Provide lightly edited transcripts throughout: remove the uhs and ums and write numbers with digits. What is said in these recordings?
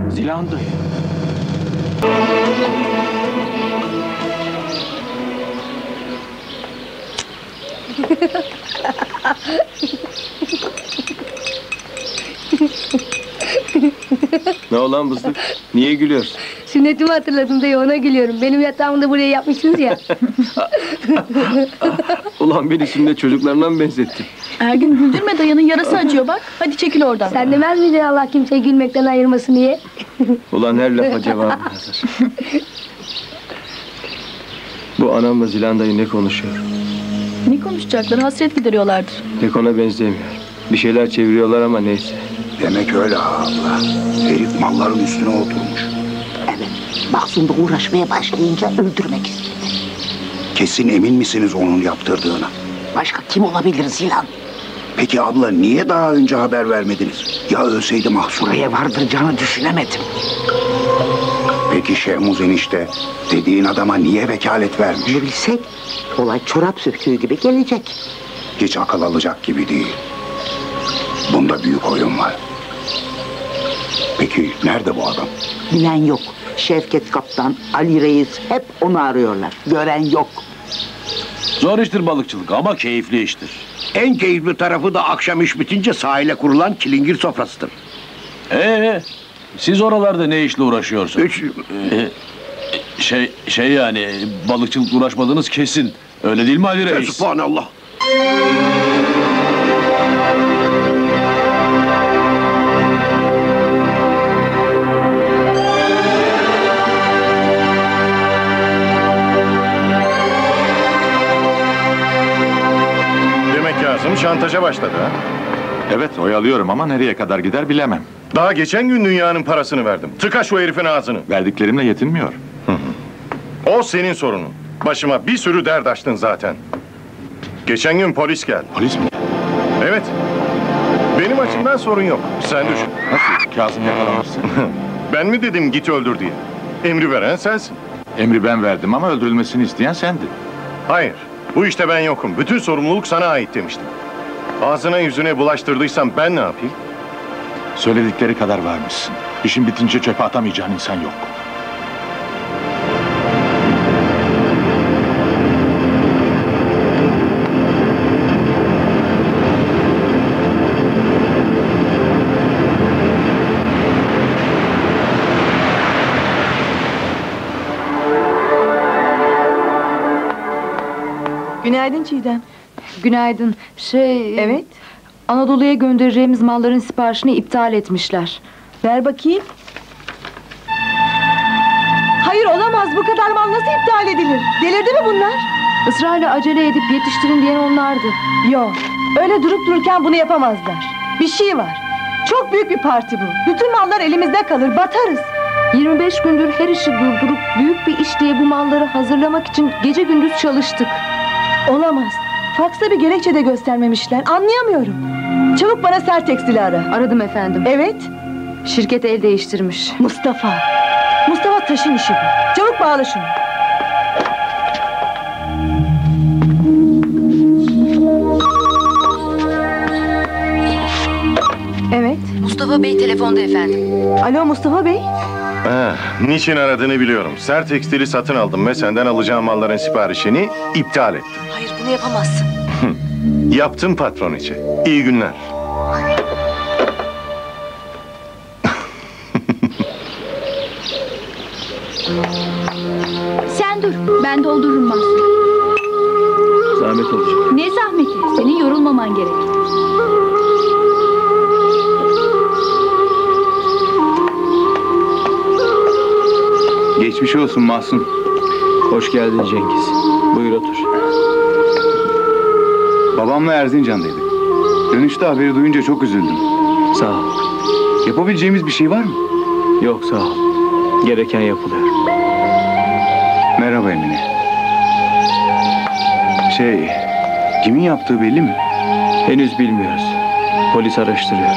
Zilan dayı. Ne olan Bızdık? Niye gülüyorsun? Sünnetimi hatırladım dayı, ona gülüyorum. Benim yatağımı da buraya yapmışsınız ya. Ulan beni sünnet çocuklarından benzettin. Ergün güldürme, dayının yarası acıyor bak. Hadi çekil oradan. Sen demez miydin Allah kimseyi gülmekten ayırmasın diye? Ulan her lafa cevabı hazır. Bu anamla Zilan dayı ne konuşuyor? Ne konuşacaklar? Hasret gideriyorlardır. Pek ona benzemiyor. Bir şeyler çeviriyorlar ama neyse. Demek öyle abla. Herif malların üstüne oturmuş. Evet, Mahsun da uğraşmaya başlayınca öldürmek istedi. Kesin emin misiniz onun yaptırdığına? Başka kim olabilir Zilan? Peki abla niye daha önce haber vermediniz? Ya ölseydi Mahsun? Buraya vardıracağını düşünemedim. Peki Şehmuz enişte dediğin adama niye vekalet vermiş? Bunu bilsek, olay çorap söktüğü gibi gelecek. Hiç akıl alacak gibi değil. Bunda büyük oyun var. Peki nerede bu adam? Bilen yok. Şevket Kaptan, Ali Reis hep onu arıyorlar. Gören yok. Zor iştir balıkçılık ama keyifli iştir. En keyifli tarafı da akşam iş bitince sahile kurulan çilingir sofrasıdır. Siz oralarda ne işle uğraşıyorsunuz? Şey yani balıkçılıkla uğraşmadığınız kesin. Öyle değil mi Ali Reis? Subhanallah. Demek Kazım şantaja başladı ha? Evet, oyalıyorum ama nereye kadar gider bilemem. Daha geçen gün dünyanın parasını verdim. Tıka şu herifin ağzını. Verdiklerimle yetinmiyor. O senin sorunun. Başıma bir sürü dert açtın zaten. Geçen gün polis geldi. Polis mi? Evet. Benim açımdan sorun yok. Sen düşün. Nasıl? Kazım yakalanırsın. Ben mi dedim git öldür diye? Emri veren sensin. Emri ben verdim ama öldürülmesini isteyen sendin. Hayır. Bu işte ben yokum. Bütün sorumluluk sana ait demiştim. Ağzına yüzüne bulaştırdıysam ben ne yapayım? Söyledikleri kadar varmışsın. İşin bitince çöpe atamayacağın insan yok. Günaydın Çiğdem. Günaydın. Evet. Anadolu'ya göndereceğimiz malların siparişini iptal etmişler. Ver bakayım. Hayır olamaz, bu kadar mal nasıl iptal edilir? Delirdi mi bunlar? Israrla acele edip yetiştirin diyen onlardı. Yok, öyle durup dururken bunu yapamazlar. Bir şey var. Çok büyük bir parti bu. Bütün mallar elimizde kalır, batarız. 25 gündür her işi durdurup büyük bir iş diye bu malları hazırlamak için gece gündüz çalıştık. Olamaz. Faksta bir gerekçe de göstermemişler. Anlayamıyorum. Çabuk bana Sert Tekstil'i ara. Aradım efendim. Evet. Şirket el değiştirmiş. Mustafa. Mustafa Taş'ın işi bu. Çabuk bağla şunu. Evet. Mustafa Bey telefonda efendim. Alo Mustafa Bey. Niçin aradığını biliyorum. Sert Tekstil'i satın aldım ve senden alacağım malların siparişini iptal ettim. Hayır, bunu yapamazsın. Yaptım patron için. İyi günler. Sen dur, ben doldururum Mahsun. Zahmet olacak. Ne zahmeti, senin yorulmaman gerek. Geçmiş olsun Mahsun. Hoş geldin Cengiz. Buyur otur. Babamla Erzincan'daydık. Dönüşte haberi duyunca çok üzüldüm. Sağ ol. Yapabileceğimiz bir şey var mı? Yok sağ ol. Gereken yapılıyor. Merhaba Emine. Kimin yaptığı belli mi? Henüz bilmiyoruz. Polis araştırıyor.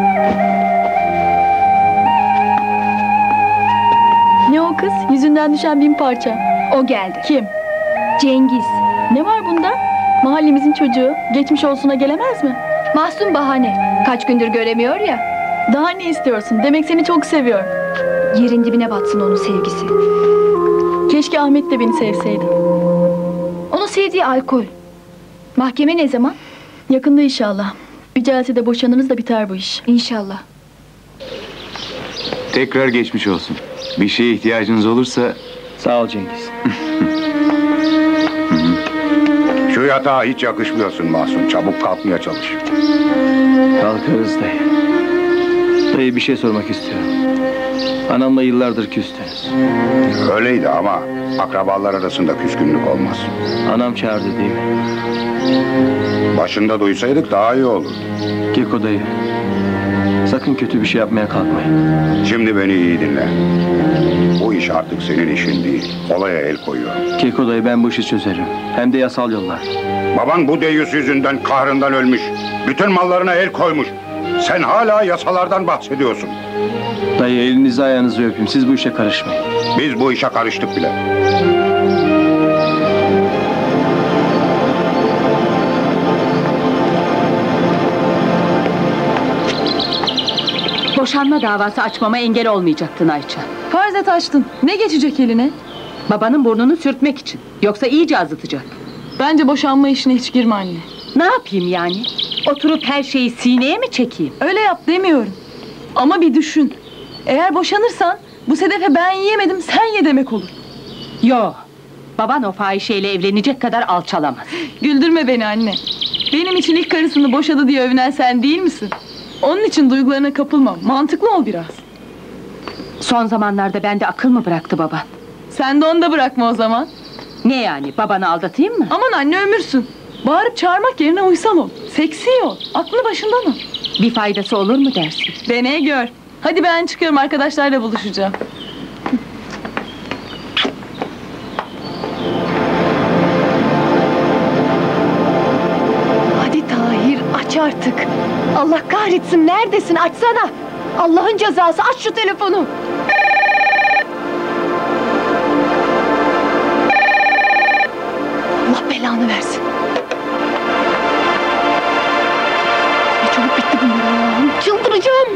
Ne o kız? Yüzünden düşen 1000 parça. O geldi. Kim? Cengiz. Ne var bunda? Mahallemizin çocuğu. Geçmiş olsuna gelemez mi? Mahsun bahane. Kaç gündür göremiyor ya. Daha ne istiyorsun? Demek seni çok seviyor. Yerin dibine batsın onun sevgisi. Keşke Ahmet de beni sevseydi. Onun sevdiği alkol. Mahkeme ne zaman? Yakında inşallah. Bir celsede boşanırız da biter bu iş. İnşallah. Tekrar geçmiş olsun. Bir şeye ihtiyacınız olursa... Sağ ol Cengiz. Şu yatağa hiç yakışmıyorsun Mahsun. Çabuk kalkmaya çalış. Kalkarız dayı. Dayı bir şey sormak istiyorum. Anamla yıllardır küstünüz. Öyleydi ama akrabalar arasında küskünlük olmaz. Anam çağırdı değil mi? Başında duysaydık daha iyi olurdu. Keko dayı. Sakın kötü bir şey yapmaya kalkmayın. Şimdi beni iyi dinle. Bu iş artık senin işin değil. Olaya el koyuyorum. Keko dayı, ben bu işi çözerim. Hem de yasal yollar. Baban bu deyyus yüzünden kahrından ölmüş. Bütün mallarına el koymuş. Sen hala yasalardan bahsediyorsun. Dayı, elinizi ayağınızı öpeyim. Siz bu işe karışmayın. Biz bu işe karıştık bile. Boşanma davası açmama engel olmayacaktın Ayça. Farz et açtın. Ne geçecek eline? Babanın burnunu sürtmek için. Yoksa iyice azıtacak. Bence boşanma işine hiç girme anne. Ne yapayım yani? Oturup her şeyi sineye mi çekeyim? Öyle yap demiyorum. Ama bir düşün. Eğer boşanırsan bu Sedef'e ben yiyemedim sen ye demek olur. Yo. Baban o fahişeyle evlenecek kadar alçalamaz. Güldürme beni anne. Benim için ilk karısını boşadı diye övünen sen değil misin? Onun için duygularına kapılma. Mantıklı ol biraz. Son zamanlarda bende akıl mı bıraktı baban? Sen de onu da bırakma o zaman. Ne yani? Babanı aldatayım mı? Aman anne, ömürsün. Bağırıp çağırmak yerine uysal ol. Seksi ol. Aklı başından ol. Bir faydası olur mu dersin? Dene gör. Hadi ben çıkıyorum, arkadaşlarla buluşacağım. Hadi Tahir, aç artık. Allah kahretsin, neredesin? Açsana. Allah'ın cezası, aç şu telefonu. Allah belanı versin. Ne çabuk bitti bunlar Allah'ım. Çıldıracağım.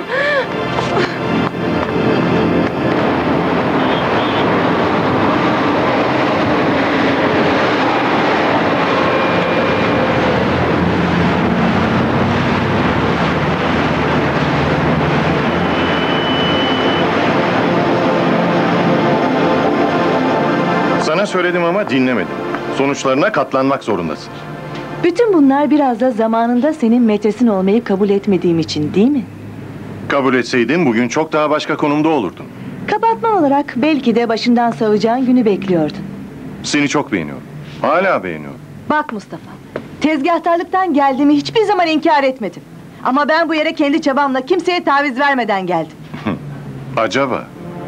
Sana söyledim ama dinlemedin. Sonuçlarına katlanmak zorundasın. Bütün bunlar biraz da zamanında senin metresin olmayı kabul etmediğim için değil mi? Kabul etseydin bugün çok daha başka konumda olurdun. Kapatma olarak belki de başından savacağın günü bekliyordun. Seni çok beğeniyorum. Hala beğeniyorum. Bak Mustafa, tezgahtarlıktan geldiğimi hiçbir zaman inkar etmedim. Ama ben bu yere kendi çabamla kimseye taviz vermeden geldim. Acaba?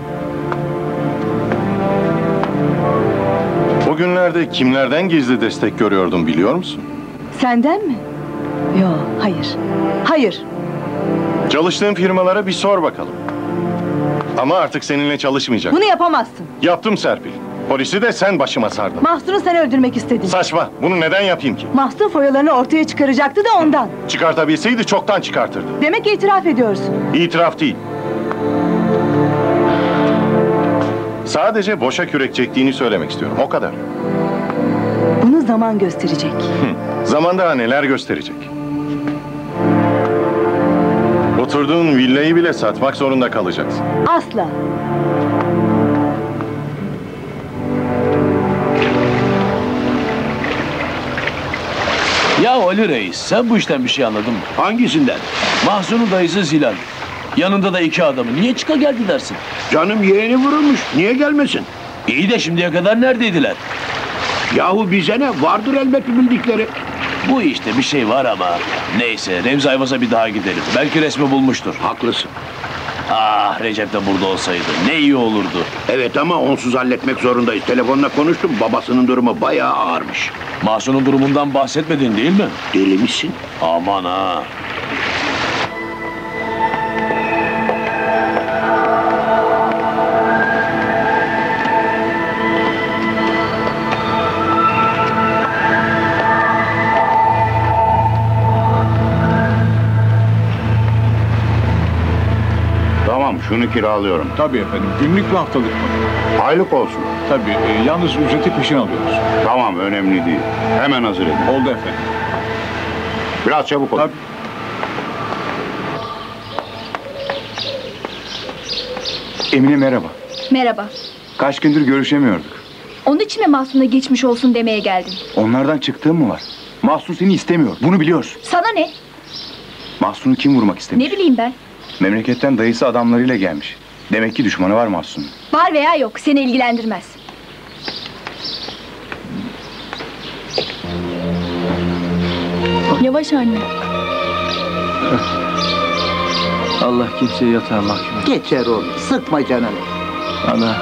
O günlerde kimlerden gizli destek görüyordun biliyor musun? Senden mi? Yo, hayır. Hayır. Çalıştığın firmalara bir sor bakalım. Ama artık seninle çalışmayacak. Bunu yapamazsın. Yaptım Serpil. Polisi de sen başıma sardın. Mahsun'u sen öldürmek istedin. Saçma. Bunu neden yapayım ki? Mahsun foyalarını ortaya çıkaracaktı da ondan. Çıkartabilseydi çoktan çıkartırdı. Demek itiraf ediyorsun. İtiraf değil. Sadece boşa kürek çektiğini söylemek istiyorum. O kadar. Bunu zaman gösterecek. Zaman daha neler gösterecek? Oturduğun villayı bile satmak zorunda kalacaksın. Asla. Ya Ali Reis, sen bu işten bir şey anladın mı? Hangisinden? Mahsun'un dayısı Zilal. Yanında da 2 adamı. Niye çıka geldi dersin? Canım yeğeni vurulmuş. Niye gelmesin? İyi de şimdiye kadar neredeydiler? Yahu bize ne? Vardır elbet bir bildikleri. Bu işte bir şey var ama. Neyse, Remzi Ayvaz'a bir daha gidelim. Belki resmi bulmuştur. Haklısın. Ah, Recep de burada olsaydı ne iyi olurdu. Evet ama onsuz halletmek zorundayız. Telefonla konuştum. Babasının durumu bayağı ağırmış. Mahsun'un durumundan bahsetmedin değil mi? Deli misin? Aman ha. Şunu kiralıyorum. Tabii efendim. Günlük ve haftalık mı? Aylık olsun. Tabii. Yalnız ücreti peşin alıyoruz. Tamam, önemli değil. Hemen hazır edin. Oldu efendim. Biraz çabuk olun. Tabii. Emine merhaba. Merhaba. Kaç gündür görüşemiyorduk. Onun için mi Mahsun'a geçmiş olsun demeye geldin? Onlardan çıktığın mı var? Mahsun seni istemiyor. Bunu biliyorsun. Sana ne? Mahsun'u kim vurmak istemiş? Ne bileyim ben. Memleketten dayısı adamlarıyla gelmiş. Demek ki düşmanı var Mahsun'un. Var veya yok seni ilgilendirmez. Yavaş anne. Allah kimseyi yatağa mahkum etmesin. Geçer oğlum, sıkma canını. Ana.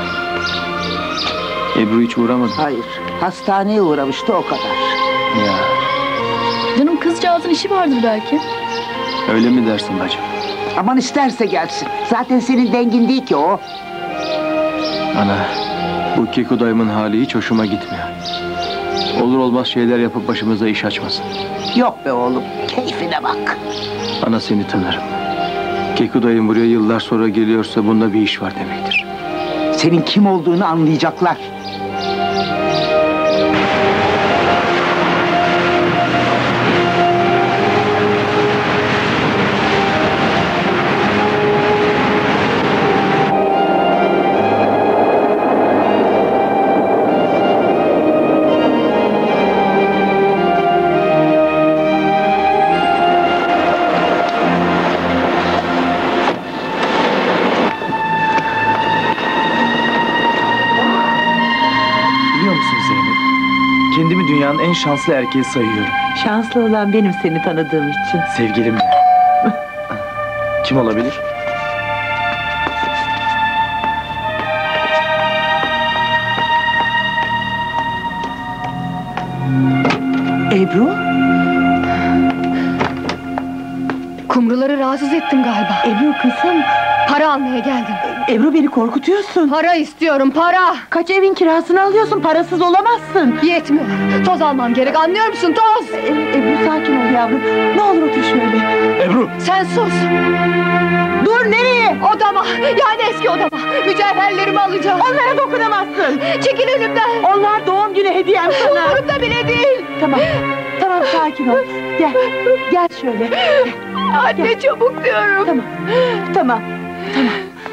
Ebru hiç uğramadı. Hayır, hastaneye uğramıştı o kadar. Ya Canım kızcağızın işi vardır belki. öyle mi dersin bacım? Aman isterse gelsin. Zaten senin dengin değil ki o. Ana, bu Keko dayımın hali hiç hoşuma gitmiyor. Olur olmaz şeyler yapıp başımıza iş açmasın. Yok be oğlum, keyfine bak. Ana seni tanırım. Keko dayım buraya yıllar sonra geliyorsa bunda bir iş var demektir. Senin kim olduğunu anlayacaklar. Biliyor musun Zeynep? Kendimi dünyanın en şanslı erkeği sayıyorum. Şanslı olan benim seni tanıdığım için. Sevgilim de. Kim olabilir? Ebru? Kumruları rahatsız ettim galiba. Ebru kızım. Para almaya geldim. Ebru beni korkutuyorsun. Para istiyorum, para! Kaç evin kirasını alıyorsun, parasız olamazsın. Yetmiyor. Toz almam gerek, anlıyor musun? Toz! Ebru sakin ol yavrum. Ne olur otur şöyle. Ebru! Sen sus! Dur, nereye? Odama, yani eski odama. Mücevherlerimi alacağım. Onlara dokunamazsın. Çekil önümden. Onlar doğum günü hediyem sana. Umurumda bile değil. Tamam, tamam sakin ol. Gel, gel şöyle. Gel. Anne çabuk diyorum. Tamam, tamam, tamam.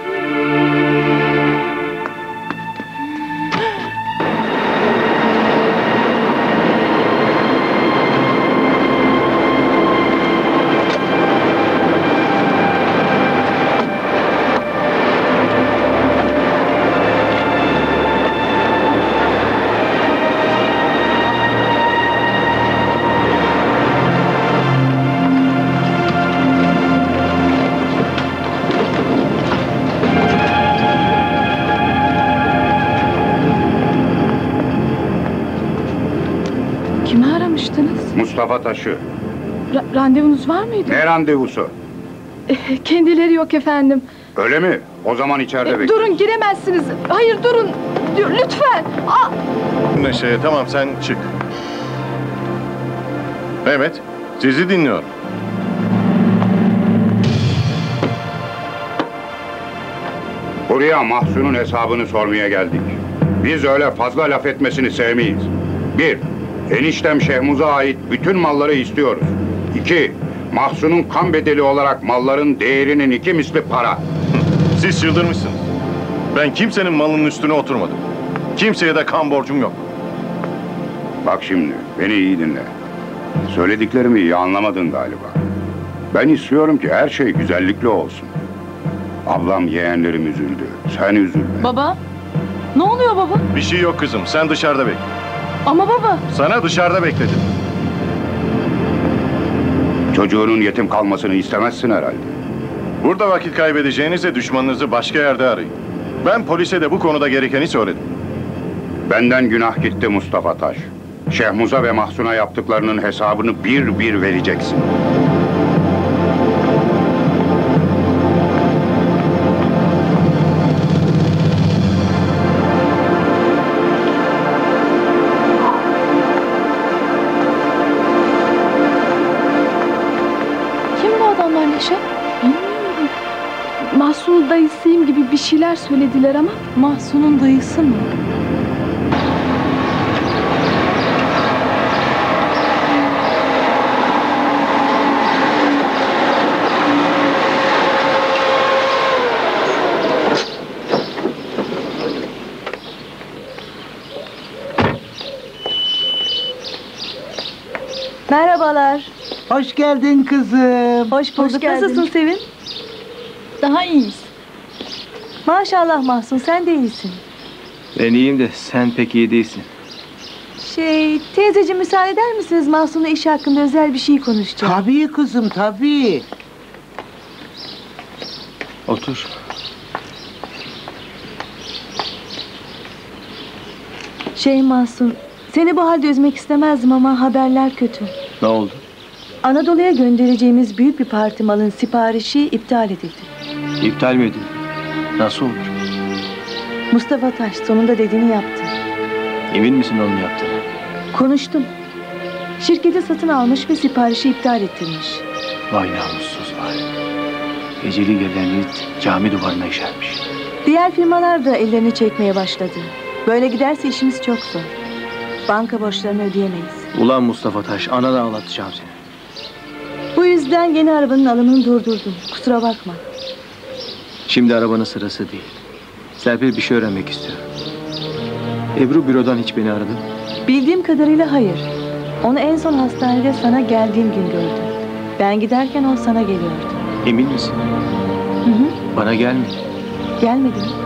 Kimi aramıştınız? Mustafa Taş'ı. Randevunuz var mıydı? Ne randevusu? Kendileri yok efendim. Öyle mi? O zaman içeride bekle. Durun giremezsiniz. Hayır durun. Lütfen. Neşe tamam sen çık. Evet sizi dinliyorum. Buraya Mahsun'un hesabını sormaya geldik. Biz öyle fazla laf etmesini sevmeyiz. 1. Eniştem Şehmuz'a ait bütün malları istiyoruz. 2. Mahsun'un kan bedeli olarak malların değerinin 2 misli para. Siz çıldırmışsınız. Ben kimsenin malının üstüne oturmadım. Kimseye de kan borcum yok. Bak şimdi, beni iyi dinle. Söylediklerimi iyi anlamadın galiba. Ben istiyorum ki her şey güzellikle olsun. Ablam yeğenlerim üzüldü. Sen üzülme. Baba. Ne oluyor baba? Bir şey yok kızım sen dışarıda bekle. Ama baba. Sana dışarıda bekledim. Çocuğunun yetim kalmasını istemezsin herhalde. Burada vakit kaybedeceğinize düşmanınızı başka yerde arayın. Ben polise de bu konuda gerekeni söyledim. Benden günah gitti Mustafa Taş. Şehmuz'a ve Mahsun'a yaptıklarının hesabını bir bir vereceksin. Kim bu adamlar Neşe? Bilmiyorum. Mahsun dayısı şeyler söylediler ama. Mahsun'un dayısı mı? Merhabalar. Hoş geldin kızım. Hoş bulduk. geldin. Nasılsın Sevin? Daha iyiyiz. Maşallah Mahsun, sen de iyisin. Ben iyiyim de sen pek iyi değilsin. Teyzeciğim müsaade eder misiniz? Mahsun'la iş hakkında özel bir şey konuşacağım. Tabii kızım, tabii. Otur. Mahsun, seni bu halde üzmek istemezdim ama haberler kötü. Ne oldu? Anadolu'ya göndereceğimiz büyük bir parti malın siparişi iptal edildi. İptal mi edildi? Nasıl olur? Mustafa Taş sonunda dediğini yaptı. Emin misin onun yaptığını? Konuştum. Şirketi satın almış ve siparişi iptal ettirmiş. Vay namussuz vay. Eceli gelen it cami duvarına işermiş. Diğer firmalar da ellerini çekmeye başladı. Böyle giderse işimiz çok zor. Banka borçlarını ödeyemeyiz. Ulan Mustafa Taş, anana ağlatacağım seni. Bu yüzden yeni arabanın alımını durdurdum. Kusura bakma. Şimdi arabanın sırası değil. Serpil bir şey öğrenmek istiyor. Ebru bürodan hiç beni aradı mı? Bildiğim kadarıyla hayır. Onu en son hastanede sana geldiğim gün gördüm. Ben giderken o sana geliyordu. Emin misin? Hı hı. Bana gelmedi. Gelmedi mi?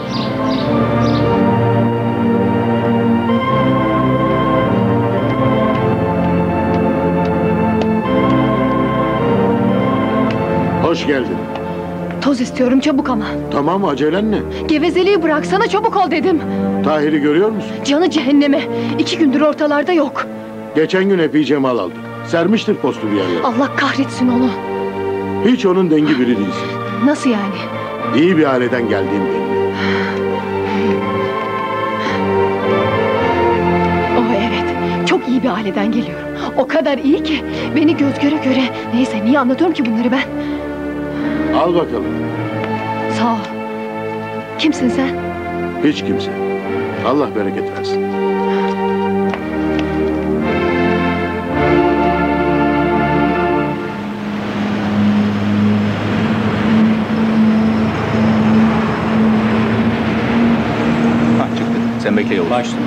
Hoş geldin. Toz istiyorum çabuk ama. Tamam, acelen ne? Gevezeliği bıraksana, çabuk ol dedim. Tahir'i görüyor musun? Canı cehenneme. 2 gündür ortalarda yok. Geçen gün epeyce mal aldı. Sermiştir postu bir yerlere. Allah kahretsin onu. Hiç onun dengi biri değilsin. Nasıl yani? İyi bir aileden geldiğim belli. Oh evet, çok iyi bir aileden geliyorum. O kadar iyi ki beni göz göre göre... Neyse, niye anlatıyorum ki bunları ben? Al bakalım. Sağ ol. Kimsin sen? Hiç kimse. Allah bereket versin. Çıktı. Sen bekle yolu. Başla.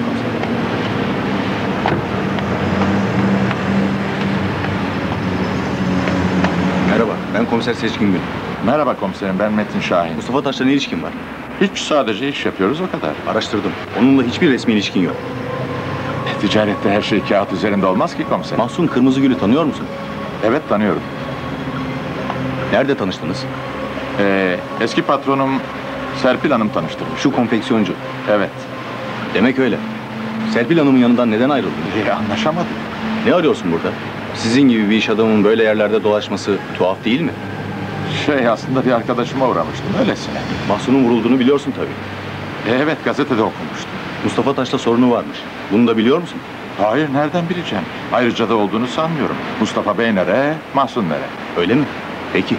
Merhaba, ben komiser Seçkin Gül. Merhaba komiserim, ben Metin Şahin. Mustafa Taş'la ne ilişkin var? Hiç, sadece iş yapıyoruz o kadar. Araştırdım. Onunla hiçbir resmi ilişkin yok. Ticarette her şey kağıt üzerinde olmaz ki komiserim. Mahsun Kırmızıgül'ü tanıyor musun? Evet, tanıyorum. Nerede tanıştınız? Eski patronum Serpil Hanım tanıştırmış. Şu konfeksiyoncu. Evet. Demek öyle. Serpil Hanım'ın yanından neden ayrıldın? Anlaşamadık. Ne arıyorsun burada? Sizin gibi bir iş adamının böyle yerlerde dolaşması tuhaf değil mi? Aslında bir arkadaşıma uğramıştım, öylesine. Mahsun'un vurulduğunu biliyorsun tabii. Evet, gazetede okumuştum. Mustafa Taş'ta sorunu varmış. Bunu da biliyor musun? Hayır, nereden bileceğim? Ayrıca da olduğunu sanmıyorum. Mustafa Bey nere, Mahsun nere? Öyle mi? Peki.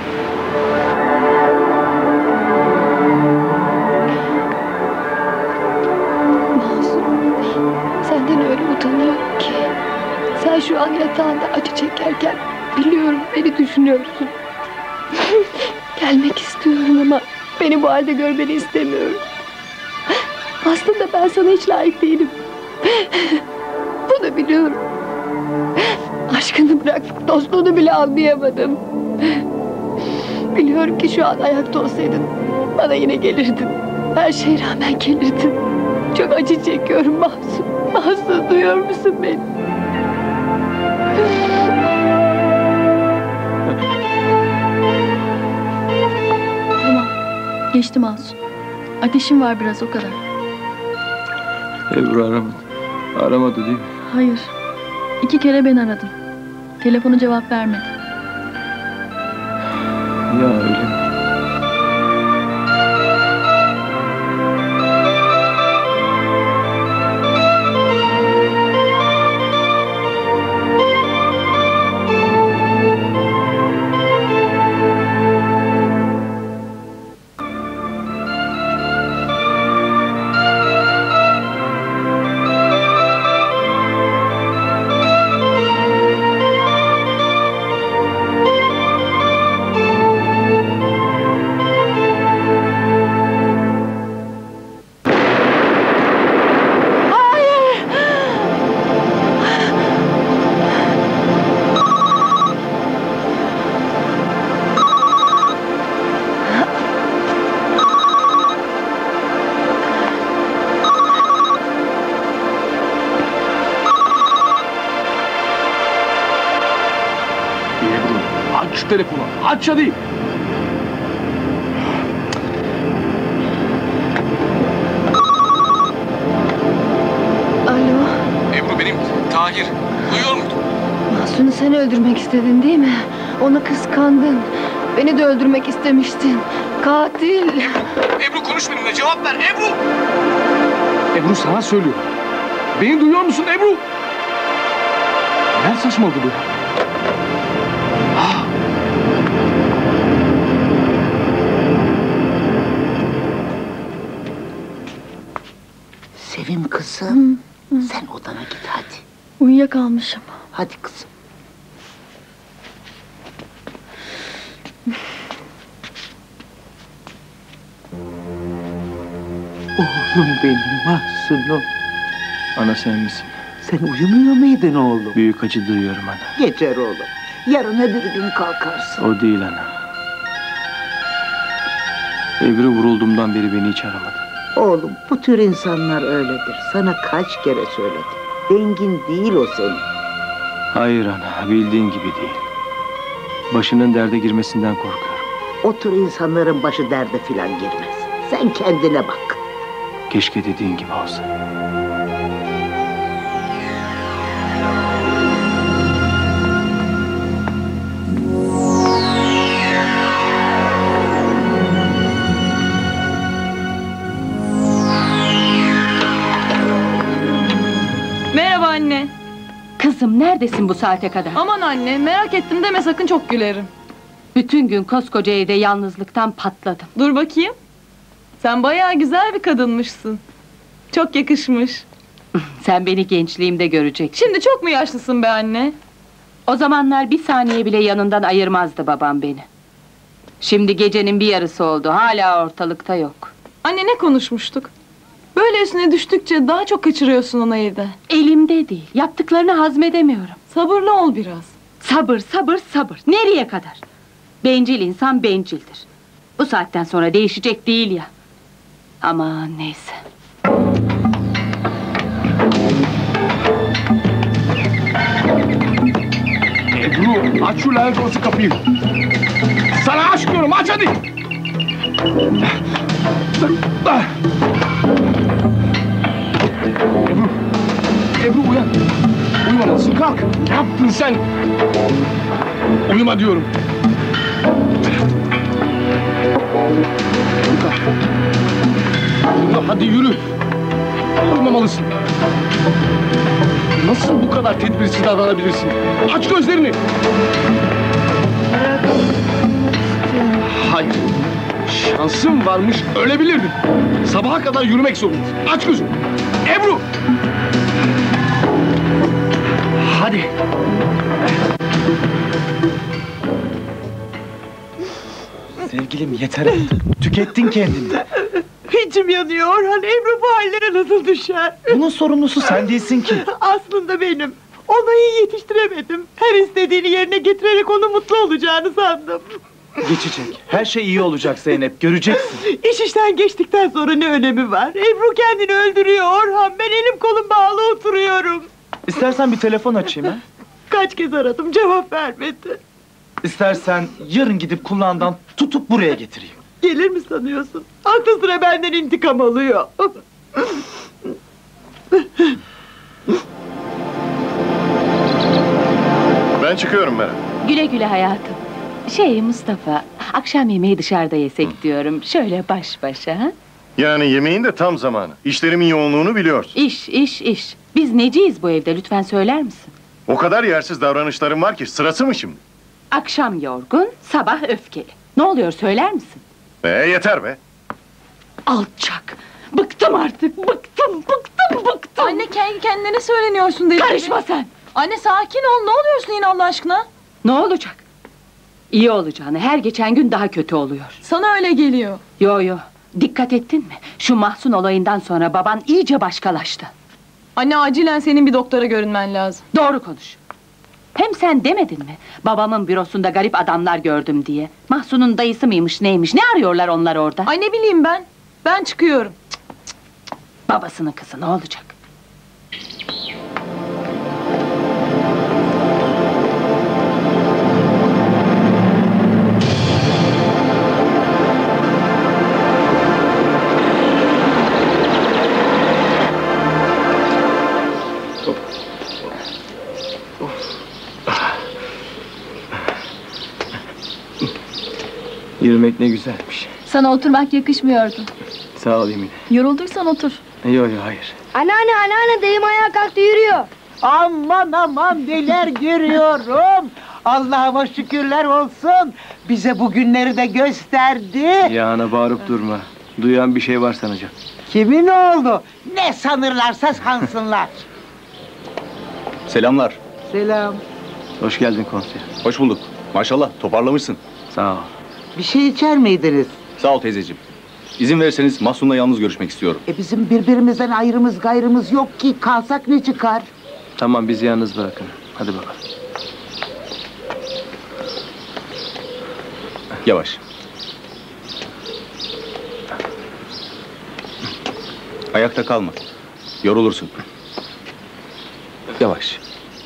Mahsun, senden öyle utanıyorum ki. Sen şu an yatağında acı çekerken biliyorum beni düşünüyorsun. Gelmek istiyorum ama beni bu halde görmeni istemiyorum. Aslında ben sana hiç layık değilim. Bunu biliyorum. Aşkını bırak, dostluğunu bile anlayamadım. Biliyorum ki şu an ayakta olsaydın bana yine gelirdin. Her şeye rağmen gelirdin. Çok acı çekiyorum Mahsun. Mahsun, duyuyor musun beni? Tamam. Geçti Mahsun. Ateşim var biraz, o kadar. Ebru aramadı. Aramadı değil mi? Hayır. 2 kere ben aradım. Telefonu cevap vermedi. Ya öyle mi? şu telefonu. Aç hadi. Alo. Ebru benim, Tahir. Duyuyor muydun? Mahsun'u sen öldürmek istedin değil mi? Onu kıskandın. Beni de öldürmek istemiştin. Katil. Ebru konuş benimle, cevap ver Ebru! Ebru sana söylüyor. Beni duyuyor musun Ebru? Ne saçmaladı bu ya? Sevim kızım, sen odana git hadi. Uyuyakalmışım. Hadi kızım. Oğlum benim Mahsun'um. Ana sen misin? Sen uyumuyor muydun oğlum? Büyük acı duyuyorum ana. Geçer oğlum. Yarın öbür gün kalkarsın. O değil ana. Ebru vurulduğumdan beri beni hiç aramadı. Oğlum bu tür insanlar öyledir. Sana kaç kere söyledim. Dengin değil o senin. Hayır ana, bildiğin gibi değil. Başının derde girmesinden korkuyorum. O tür insanların başı derde filan girmez. Sen kendine bak. Keşke dediğin gibi olsa. Merhaba anne. Kızım neredesin bu saate kadar? Aman anne, merak ettim deme sakın, çok gülerim. Bütün gün koskoca evde yalnızlıktan patladım. Dur bakayım. Sen bayağı güzel bir kadınmışsın. Çok yakışmış. Sen beni gençliğimde göreceksin. Şimdi çok mu yaşlısın be anne? O zamanlar bir saniye bile yanından ayırmazdı babam beni. Şimdi gecenin bir yarısı oldu, hala ortalıkta yok. Anne ne konuşmuştuk? Böyle üstüne düştükçe daha çok kaçırıyorsun onu evde. Elimde değil, yaptıklarını hazmedemiyorum. Sabırlı ol biraz. Sabır, sabır, sabır. Nereye kadar? Bencil insan bencildir. Bu saatten sonra değişecek değil ya. Aman neyse. Ebru, aç şu lanet olası kapıyı. Sana aç diyorum, aç hadi! Ebru uyan! Uyumamalısın, kalk! Ne yaptın sen? Uyuma diyorum! Kalk! Hadi yürü! Uyumamalısın! Nasıl bu kadar tedbirsiz davranabilirsin? Aç gözlerini! Hayır! Şansım varmış, ölebilirdin! Sabaha kadar yürümek zorundasın! Aç gözünü! Ebru! Hadi! Sevgilim yeter artık. Tükettin kendini. İçim yanıyor Orhan. Ebru bu hallere nasıl düşer? Bunun sorumlusu sen değilsin ki. Aslında benim. Onu iyi yetiştiremedim. Her istediğini yerine getirerek onun mutlu olacağını sandım. Geçecek. Her şey iyi olacak Zeynep. Göreceksin. İş işten geçtikten sonra ne önemi var? Ebru kendini öldürüyor Orhan. Ben elim kolum bağlı oturuyorum. İstersen bir telefon açayım ha? Kaç kez aradım, cevap vermedi. İstersen yarın gidip kulağından tutup buraya getireyim. Gelir mi sanıyorsun? Aklı sıra benden intikam alıyor. Ben çıkıyorum Meral. Güle güle hayatım. Mustafa, akşam yemeği dışarıda yesek diyorum. Şöyle baş başa, ha? Yani yemeğin de tam zamanı. İşlerimin yoğunluğunu biliyorsun. İş. Biz neciyiz bu evde, lütfen söyler misin? O kadar yersiz davranışlarım var ki sırası mı şimdi? Akşam yorgun, sabah öfkeli. Ne oluyor söyler misin? Yeter be. Alçak! Bıktım artık, bıktım! Anne kendi kendine söyleniyorsun dedi. Karışma sen! Anne sakin ol, ne oluyorsun yine Allah aşkına? Ne olacak? İyi olacağını, her geçen gün daha kötü oluyor. Sana öyle geliyor. Yo, dikkat ettin mi? Şu Mahsun olayından sonra baban iyice başkalaştı. Anne acilen senin bir doktora görünmen lazım. Doğru konuş. Hem sen demedin mi? Babamın bürosunda garip adamlar gördüm diye. Mahsun'un dayısı mıymış neymiş? Ne arıyorlar onlar orada? Ay ne bileyim ben. Ben çıkıyorum. Babasının kızı ne olacak? Yürümek ne güzelmiş. Sana oturmak yakışmıyordu. Sağ ol Emine. Yorulduysan otur. Yok hayır. Anneanne dayım ayağa kalktı yürüyor. Aman aman neler görüyorum. Allah'ıma şükürler olsun. Bize bu günleri de gösterdi. Ya ana bağırıp durma. Duyan bir şey var sanacağım. Kimin oğlu? Ne sanırlarsa sansınlar. Selamlar. Selam. Hoş geldin komiserim. Hoş bulduk. Maşallah toparlamışsın. Sağ ol. Bir şey içer miydiniz? Sağ ol teyzeciğim. İzin verirseniz Mahsun'la yalnız görüşmek istiyorum. Bizim birbirimizden ayrımız gayrımız yok ki. Kalsak ne çıkar? Tamam bizi yalnız bırakın. Hadi bakalım. Yavaş. Ayakta kalma. Yorulursun. Yavaş.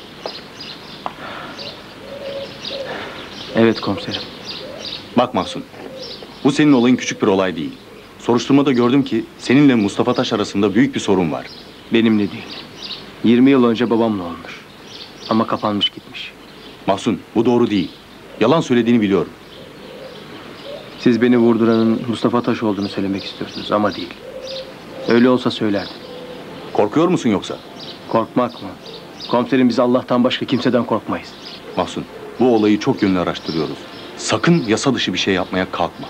Evet komiserim. Bak Mahsun. Bu senin olayın küçük bir olay değil. Soruşturmada gördüm ki seninle Mustafa Taş arasında büyük bir sorun var. Benimle değil. 20 yıl önce babamla olmuş. Ama kapanmış gitmiş. Mahsun bu doğru değil. Yalan söylediğini biliyorum. Siz beni vurduranın Mustafa Taş olduğunu söylemek istiyorsunuz ama değil. Öyle olsa söylerdim. Korkuyor musun yoksa? Korkmak mı? Komiserim biz Allah'tan başka kimseden korkmayız. Mahsun bu olayı çok yönlü araştırıyoruz. Sakın yasa dışı bir şey yapmaya kalkma.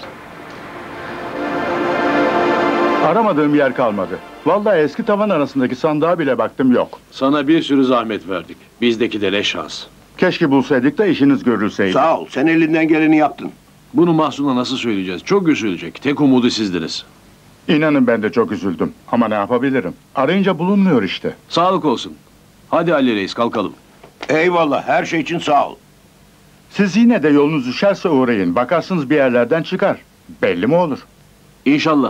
Aramadığım yer kalmadı. Vallahi eski tavan arasındaki sandığa bile baktım yok. Sana bir sürü zahmet verdik. Bizdeki de ne şans. Keşke bulsaydık da işiniz görülseydi. Sağ ol, sen elinden geleni yaptın. Bunu Mahsun'a nasıl söyleyeceğiz? Çok üzülecek. Tek umudu sizdiniz. İnanın ben de çok üzüldüm. Ama ne yapabilirim? Arayınca bulunmuyor işte. Sağlık olsun. Hadi Ali Reis kalkalım. Eyvallah, her şey için sağ ol. Siz yine de yolunuz düşerse uğrayın. Bakarsınız bir yerlerden çıkar. Belli mi olur? İnşallah.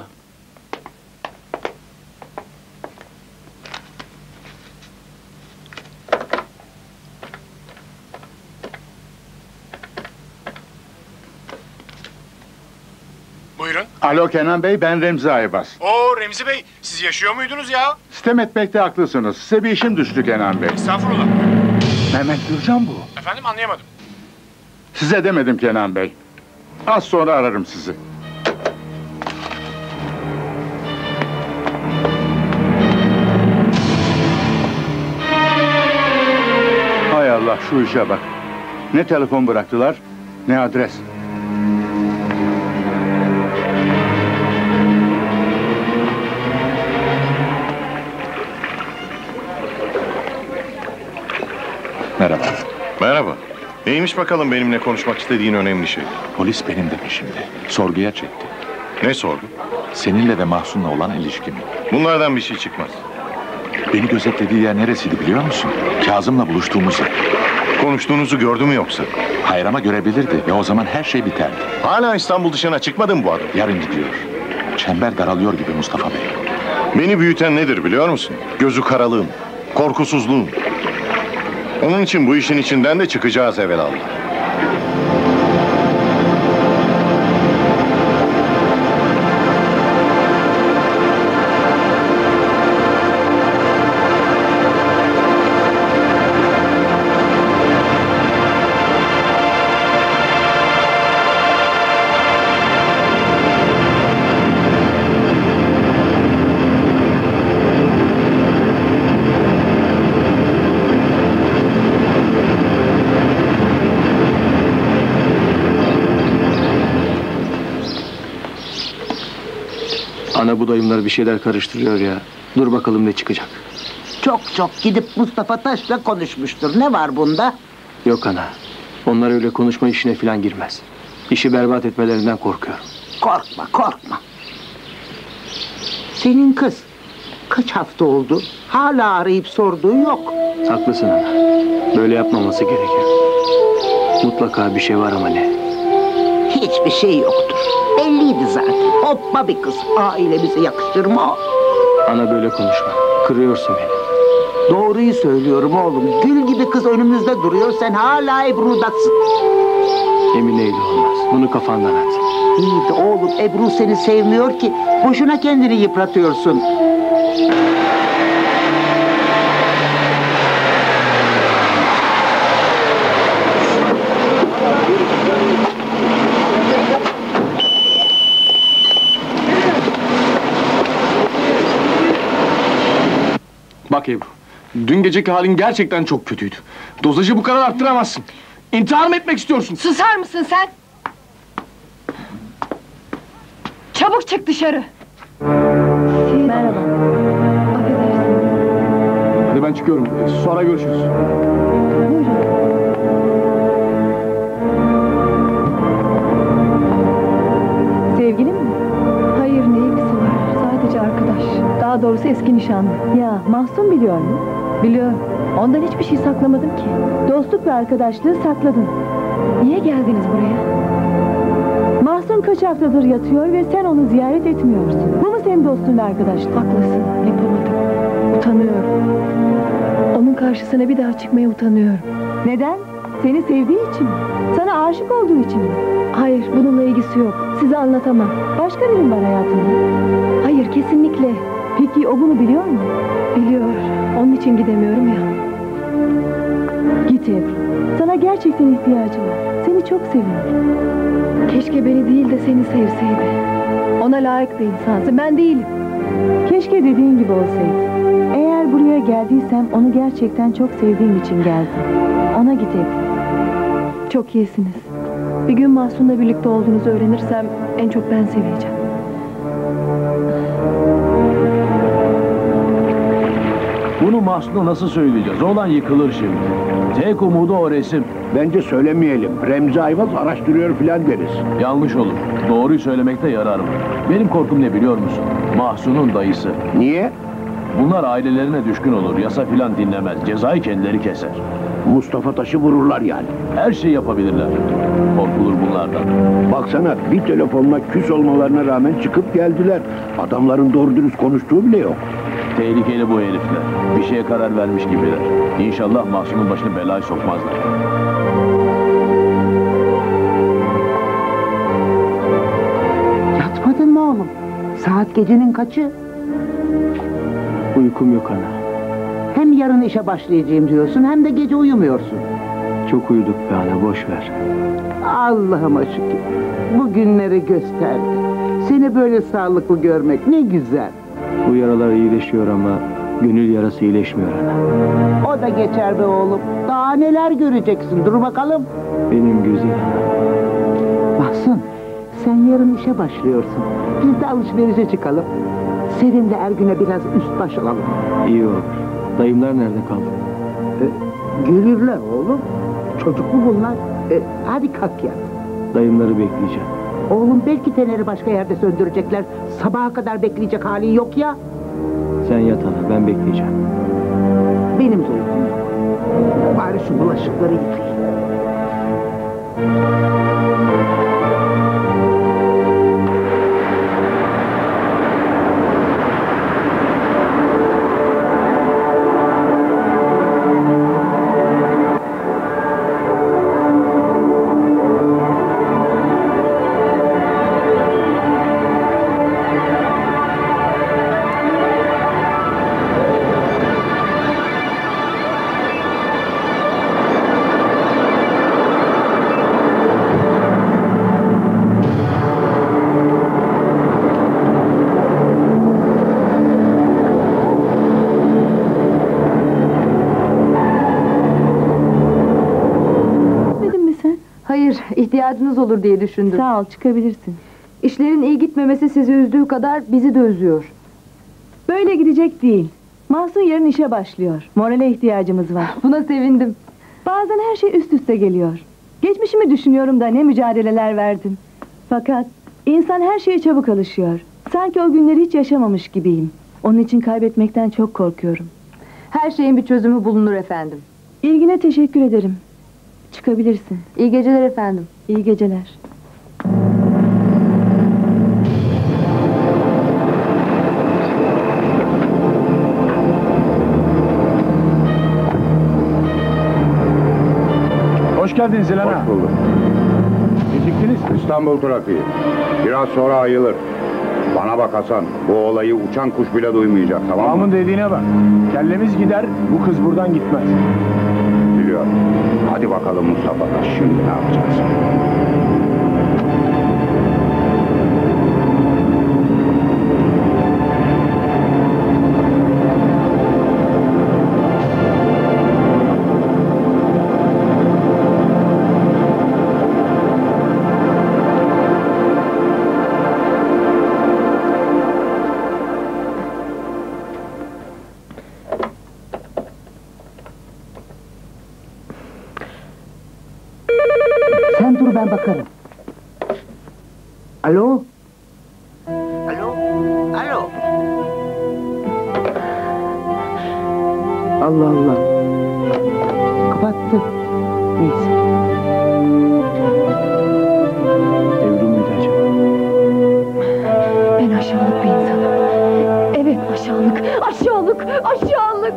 Buyurun. Alo Kenan Bey, ben Remzi Aybas. Oo Remzi Bey, siz yaşıyor muydunuz ya? Sitem etmekte haklısınız. Size bir işim düştü Kenan Bey. Estağfurullah. Mehmet Gürcan bu. Efendim anlayamadım. Size demedim Kenan Bey. Az sonra ararım sizi. Hay Allah, şu işe bak. Ne telefon bıraktılar, ne adres. Merhaba. Merhaba. Neymiş bakalım benimle konuşmak istediğin önemli şey? Polis benim de peşimde. Sorguya çekti. Ne sordu? Seninle ve Mahsun'la olan ilişkimi. Bunlardan bir şey çıkmaz. Beni gözetlediği yer neresiydi biliyor musun? Kazım'la buluştuğumuz yer. Konuştuğunuzu gördü mü yoksa? Hayır ama görebilirdi ve o zaman her şey biterdi. Hala İstanbul dışına çıkmadı mı bu adam? Yarın gidiyor. Çember daralıyor gibi Mustafa Bey. Beni büyüten nedir biliyor musun? Gözü karalığım, korkusuzluğum. Onun için bu işin içinden de çıkacağız evvelallah. Ana bu dayımlar bir şeyler karıştırıyor ya. Dur bakalım ne çıkacak. Çok gidip Mustafa Taş'la konuşmuştur. Ne var bunda? Yok ana. Onlar öyle konuşma işine falan girmez. İşi berbat etmelerinden korkuyorum. Korkma. Senin kız kaç hafta oldu? Hala arayıp sorduğu yok. Haklısın ana. Böyle yapmaması gerekiyor. Mutlaka bir şey var ama ne? Hiçbir şey yoktur. Belliydi zaten. Hoppa bir kız. Ailemize yakışır mı o? Ana böyle konuşma. Kırıyorsun beni. Doğruyu söylüyorum oğlum. Gül gibi kız önümüzde duruyor. Sen hala Ebru'dasın. Emine'yle olmaz. Bunu kafandan at. İyi de oğlum Ebru seni sevmiyor ki. Boşuna kendini yıpratıyorsun. Bak Ebru, dün geceki halin gerçekten çok kötüydü. Dozajı bu kadar arttıramazsın. İntihar mı etmek istiyorsun? Susar mısın sen? Çabuk çık dışarı. Merhaba. Hadi ben çıkıyorum, sonra görüşürüz. Sevgilin mi? Hayır, ne ilgisi var? Sadece arkadaş. Daha doğrusu eski nişanlı. Ya Mahsun biliyor mu? Biliyorum. Ondan hiçbir şey saklamadım ki. Dostluk ve arkadaşlığı sakladın. Niye geldiniz buraya? Mahsun kaç haftadır yatıyor ve sen onu ziyaret etmiyorsun. Bu mu senin dostluğun ve arkadaşlığın? Haklısın, yapamadım. Utanıyorum. Onun karşısına bir daha çıkmaya utanıyorum. Neden? Seni sevdiği için mi? Sana aşık olduğu için mi? Hayır, bununla ilgisi yok. Size anlatamam. Başka birim var hayatında. Hayır, kesinlikle. Peki o bunu biliyor mu? Biliyor. Onun için gidemiyorum ya. Git Ebru. Sana gerçekten ihtiyacı var. Seni çok seviyor. Keşke beni değil de seni sevseydi. Ona layık bir insansın, ben değilim. Keşke dediğin gibi olsaydı. Eğer buraya geldiysem onu gerçekten çok sevdiğim için geldim. Ona git Ebru. Çok iyisiniz. Bir gün Mahsun'la birlikte olduğunuzu öğrenirsem en çok ben seveceğim. Bunu Mahsun'a nasıl söyleyeceğiz? Oğlan yıkılır şimdi. Tek umudu o resim. Bence söylemeyelim. Remzi Ayvaz araştırıyor filan deriz. Yanlış olur. Doğruyu söylemekte yarar var. Benim korkum ne biliyor musun? Mahsun'un dayısı. Niye? Bunlar ailelerine düşkün olur. Yasa filan dinlemez. Cezayı kendileri keser. Mustafa Taş'ı vururlar yani. Her şey yapabilirler. Korkulur bunlardan. Baksana bir telefonla küs olmalarına rağmen çıkıp geldiler. Adamların doğru dürüst konuştuğu bile yok. Tehlikeli bu herifler. Bir şeye karar vermiş gibiler. İnşallah Mahsun'un başını belaya sokmazlar. Yatmadın mı oğlum? Saat gecenin kaçı? Uykum yok ana. Hem yarın işe başlayacağım diyorsun hem de gece uyumuyorsun. Çok uyuduk be ana, boş ver. Allah'ıma şükür. Bu günleri gösterdi. Seni böyle sağlıklı görmek ne güzel. Bu yaralar iyileşiyor ama gönül yarası iyileşmiyor ana. O da geçer be oğlum. Daha neler göreceksin, dur bakalım. Benim güzel ana. Mahsun, sen yarın işe başlıyorsun. Biz de alışverişe çıkalım. Seninle Ergün'e biraz üst baş alalım. İyi olur. Dayımlar nerede kaldı? Gelirler oğlum. Çocuk mu bunlar? Hadi kalk yat. Dayımları bekleyeceğim. Oğlum belki feneri başka yerde söndürecekler. Sabaha kadar bekleyecek halin yok ya. Sen yat ana, ben bekleyeceğim. Benim de uykum yok. Bari şu bulaşıkları yıkayayım. İhtiyacınız olur diye düşündüm. Sağ ol, çıkabilirsin. İşlerin iyi gitmemesi sizi üzdüğü kadar bizi de üzüyor. Böyle gidecek değil. Mahsun yarın işe başlıyor. Morale ihtiyacımız var. Buna sevindim. Bazen her şey üst üste geliyor. Geçmişimi düşünüyorum da ne mücadeleler verdim. Fakat insan her şeye çabuk alışıyor. Sanki o günleri hiç yaşamamış gibiyim. Onun için kaybetmekten çok korkuyorum. Her şeyin bir çözümü bulunur efendim. İlgine teşekkür ederim. Çıkabilirsin. İyi geceler efendim. İyi geceler. Hoş geldin Zilan Hoş bulduk. Geciktiniz. İstanbul trafiği. Biraz sonra ayılır. Bana bak Hasan, bu olayı uçan kuş bile duymayacak, tamam mı? Babamın dediğine bak. Kellemiz gider, bu kız buradan gitmez. Biliyorum. Hadi bakalım Mustafa Taş, şimdi ne yapacağız? ben bakarım. Alo? Alo? Alo? Allah Allah. Kapattı. Neyse. Evrim miydi acaba? Ben aşağılık bir insanım. Evet aşağılık, aşağılık, aşağılık.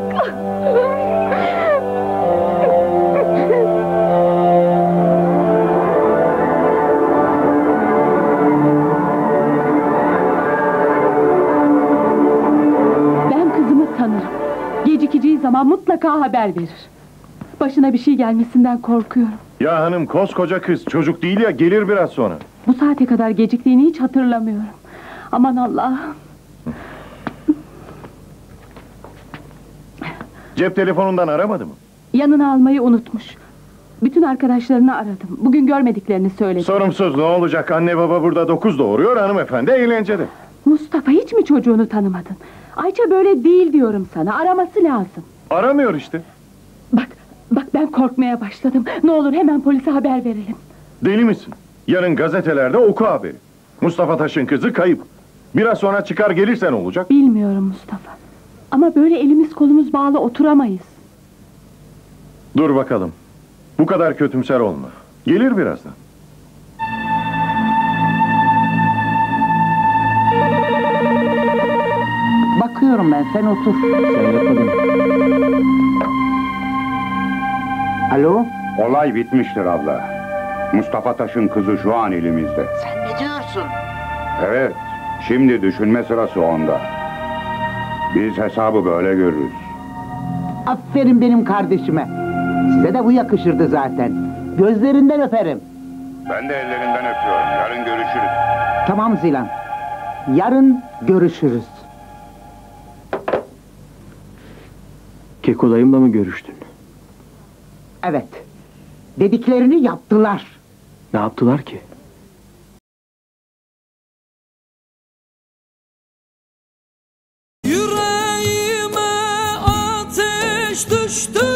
Ben kızımı tanırım. Gecikeceği zaman mutlaka haber verir. Başına bir şey gelmesinden korkuyorum. Ya hanım koskoca kız çocuk değil ya gelir biraz sonra. Bu saate kadar geciktiğini hiç hatırlamıyorum. Aman Allah'ım. Cep telefonundan aramadı mı? Yanına almayı unutmuş. Bütün arkadaşlarını aradım. Bugün görmediklerini söyledi. Sorumsuz ne olacak, anne baba burada 9 doğuruyor, hanımefendi eğlencede. Mustafa, hiç mi çocuğunu tanımadın? Ayça böyle değil diyorum sana. Araması lazım. Aramıyor işte. Bak ben korkmaya başladım. Ne olur hemen polise haber verelim. Deli misin? Yarın gazetelerde oku haberi. Mustafa Taş'ın kızı kayıp. Biraz sonra çıkar gelirse ne olacak? Bilmiyorum Mustafa. Ama böyle elimiz kolumuz bağlı oturamayız. Dur bakalım. Bu kadar kötümser olma. Gelir birazdan. Bakıyorum ben, sen otur. Sen yapmadın. Alo? Olay bitmiştir abla. Mustafa Taş'ın kızı şu an elimizde. Sen ne diyorsun? Evet, şimdi düşünme sırası onda. Biz hesabı böyle görürüz. Aferin benim kardeşime. Size de bu yakışırdı zaten. Gözlerinden öperim. Ben de ellerinden öpüyorum. Yarın görüşürüz. Tamam Zilan. Yarın görüşürüz. Keko dayımla mı görüştün? Evet. Dediklerini yaptılar. Ne yaptılar ki? Yüreğime ateş düştü.